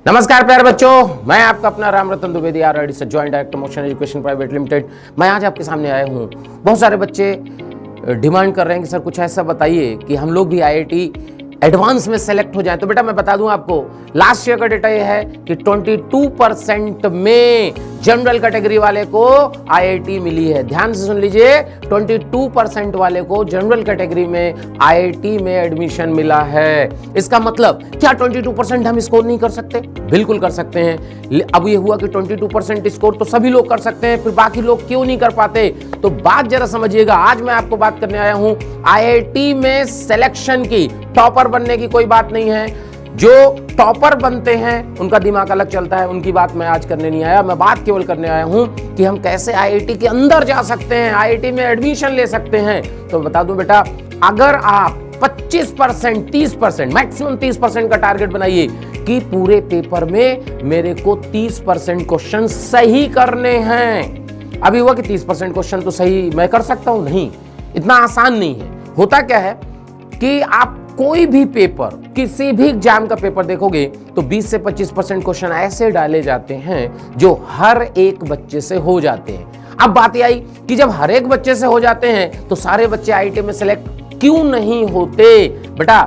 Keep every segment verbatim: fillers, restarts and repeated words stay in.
नमस्कार प्यारे बच्चों, मैं आपका अपना राम रतन द्विवेदी आर से joint director Motion Education Private Limited. मैं आज आपके सामने आया हूँ। बहुत सारे बच्चे डिमांड कर रहे हैं कि सर कुछ ऐसा बताइए कि हम लोग भी आईआईटी एडवांस में सेलेक्ट हो जाएं। तो बेटा मैं बता दूं आपको, लास्ट ईयर का डेटा ये है कि बाईस परसेंट में जनरल कैटेगरी वाले को आईआईटी मिली है। ध्यान से सुन लीजिए, बाईस परसेंट वाले को जनरल कैटेगरी में आईआईटी में एडमिशन मिला है। इसका मतलब क्या बाईस परसेंट हम स्कोर नहीं कर सकते? बिल्कुल कर सकते हैं। अब ये हुआ कि बाईस परसेंट स्कोर तो सभी लोग कर सकते हैं, फिर बाकी लोग क्यों नहीं कर पाते? तो बात जरा समझिएगा। आज मैं आपको बात करने आया हूं आईआईटी में सिलेक्शन की। टॉपर बनने की कोई बात नहीं है। जो टॉपर बनते हैं उनका दिमाग अलग चलता है, उनकी बात मैं आज करने नहीं आया। मैं बात केवल करने आया हूं कि हम कैसे आईआईटी के अंदर जा सकते हैं, आईआईटी में एडमिशन ले सकते हैं। तो बता दूं बेटा, अगर आप पच्चीस परसेंट, तीस परसेंट, मैक्सिमम तीस परसेंट का टारगेट बनाइए कि पूरे पेपर में मेरे को तीस परसेंट क्वेश्चन सही करने हैं। अभी हुआ कि तीस परसेंट क्वेश्चन तो सही मैं कर सकता हूं, नहीं, इतना आसान नहीं है। होता क्या है कि आप कोई भी पेपर, किसी भी एग्जाम का पेपर देखोगे तो बीस से पच्चीस परसेंट क्वेश्चन ऐसे डाले जाते हैं जो हर एक बच्चे से हो जाते हैं। अब बात यह आई कि जब हर एक बच्चे से हो जाते हैं तो सारे बच्चे आईआईटी में सेलेक्ट क्यों नहीं होते? बेटा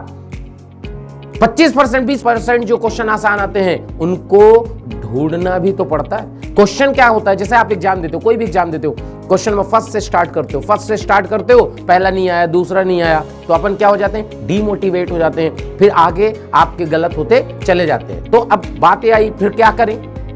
पच्चीस परसेंट, बीस परसेंट जो क्वेश्चन आसान आते हैं उनको ढूंढना भी तो पड़ता है। क्वेश्चन क्या होता है, जैसे आप एग्जाम देते हो, कोई भी एग्जाम देते हो, क्वेश्चन में फर्स्ट से स्टार्ट करते हो, फर्स्ट से स्टार्ट करते हो, पहला नहीं आया, दूसरा नहीं आया, तो अपन क्या हो जाते हैं? डीमोटिवेट हो जाते हैं, फिर आगे आपके गलत होते चले जाते हैं। तो अब बात ये आई, फिर क्या करें?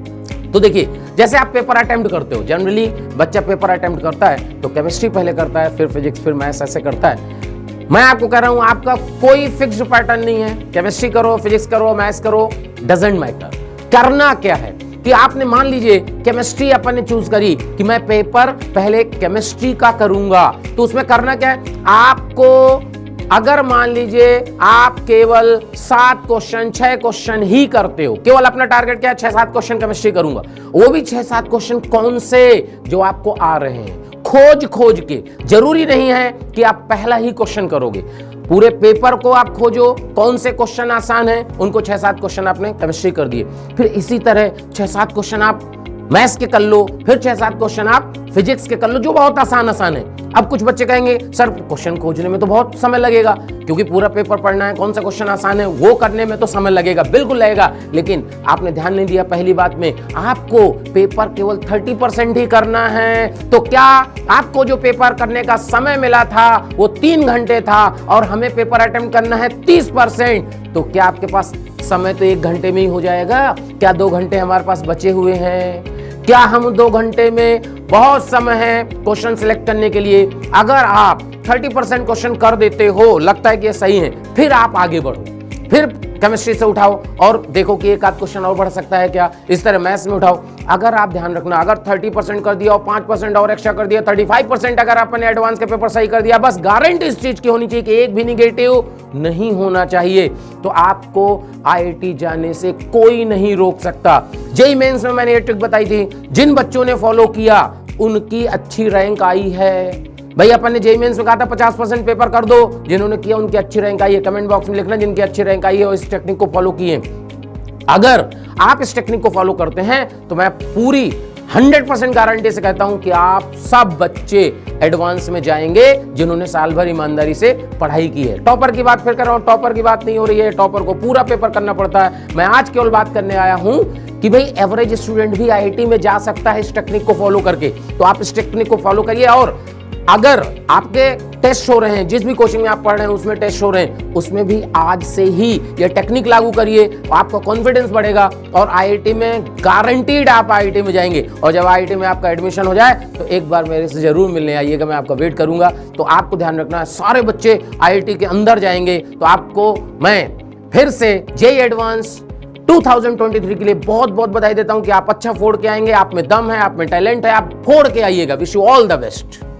तो देखिए, जैसे आप पेपर अटेम्प्ट करते हो, जनरली बच्चा पेपर अटेम्प्ट करता है तो केमिस्ट्री पहले करता है, फिर फिजिक्स, फिर मैथ्स, ऐसे करता है। मैं आपको कह रहा हूं आपका कोई फिक्स्ड पैटर्न नहीं है। केमिस्ट्री करो, फिजिक्स करो, मैथ्स करो, डजंट मैटर। करना क्या है कि आपने मान लीजिए केमिस्ट्री अपन ने चूज करी कि मैं पेपर पहले केमिस्ट्री का करूंगा, तो उसमें करना क्या है? आपको अगर मान लीजिए आप केवल सात क्वेश्चन, छह क्वेश्चन ही करते हो, केवल अपना टारगेट क्या है? छह सात क्वेश्चन केमिस्ट्री करूंगा, वो भी छह सात क्वेश्चन कौन से? जो आपको आ रहे हैं, खोज खोज के। जरूरी नहीं है कि आप पहला ही क्वेश्चन करोगे, पूरे पेपर को आप खोजो, कौन से क्वेश्चन आसान हैं, उनको छह सात क्वेश्चन आपने केमिस्ट्री कर दिए, फिर इसी तरह छह सात क्वेश्चन आप मैथ्स के कर लो, फिर छह सात क्वेश्चन आप फिजिक्स के कर लो, जो बहुत आसान आसान है। अब कुछ बच्चे कहेंगे सर क्वेश्चन खोजने में तो बहुत समय लगेगा, क्योंकि पूरा पेपर पढ़ना है, कौन सा क्वेश्चन आसान है वो करने में तो समय लगेगा। बिल्कुल लगेगा, लेकिन आपने ध्यान नहीं दिया पहली बात में, आपको पेपर केवल तीस परसेंट ही करना है। तो क्या आपको जो पेपर करने का समय मिला था वो तीन घंटे था और हमें पेपर अटेम्प्ट करना है तीस परसेंट, तो क्या आपके पास समय तो एक घंटे में ही हो जाएगा? क्या दो घंटे हमारे पास बचे हुए हैं? क्या हम दो घंटे में बहुत समय है क्वेश्चन सिलेक्ट करने के लिए? अगर आप तीस परसेंट क्वेश्चन कर देते हो, लगता है कि ये सही है, फिर आप आगे बढ़ो, फिर केमिस्ट्री से उठाओ और देखो कि एक आध क्वेश्चन और बढ़ सकता है क्या, इस तरह मैथ्स में उठाओ। अगर आप ध्यान रखना, अगर तीस परसेंट कर दिया और पाँच परसेंट और एक्स्ट्रा कर दिया, पैंतीस परसेंट अगर आपने एडवांस के पेपर सही कर दिया, बस गारंटी इस चीज की होनी चाहिए कि एक भी निगेटिव नहीं होना चाहिए, तो आपको आईआईटी जाने से कोई नहीं रोक सकता। जेईई मेंस में मैंने ये ट्रिक बताई थी, जिन बच्चों ने फॉलो किया उनकी अच्छी रैंक आई है। भाई अपन ने जेईई मेंस में कहा था पचास परसेंट पेपर कर दो, जिन्होंने किया उनकी अच्छी रैंक आई है। कमेंट बॉक्स में लिखना जिनकी अच्छी रैंक आई है और इस टेक्निक को फॉलो किए। अगर आप इस टेक्निक को फॉलो करते हैं तो मैं पूरी सौ परसेंट गारंटी से कहता हूं कि आप सब बच्चे एडवांस में जाएंगे जिन्होंने साल भर ईमानदारी से पढ़ाई की है। टॉपर की बात फिर कर रहा हूं, टॉपर की बात नहीं हो रही है, टॉपर को पूरा पेपर करना पड़ता है। मैं आज केवल बात करने आया हूं कि भाई एवरेज स्टूडेंट भी आईआईटी में जा सकता है इस टेक्निक को फॉलो करके। तो आप इस टेक्निक को फॉलो करिए, और अगर आपके टेस्ट हो रहे हैं, जिस भी कोचिंग में आप पढ़ रहे हैं उसमें टेस्ट हो रहे हैं, उसमें भी आज से ही ये टेक्निक लागू करिए, आपका कॉन्फिडेंस बढ़ेगा और आईआईटी में गारंटीड आप आईआईटी में जाएंगे। और जब आईआईटी में आपका एडमिशन हो जाए तो एक बार मेरे से जरूर मिलने आइएगा, मैं आपका वेट करूंगा। तो आपको ध्यान रखना है, सारे बच्चे आईआईटी के अंदर जाएंगे। तो आपको मैं फिर से जेईई एडवांस दो हज़ार तेईस के लिए बहुत बहुत बधाई देता हूं कि आप अच्छा फोड़ के आएंगे। आप में दम है, आप में टैलेंट है, आप फोड़ के आइएगा। Wish you all the best.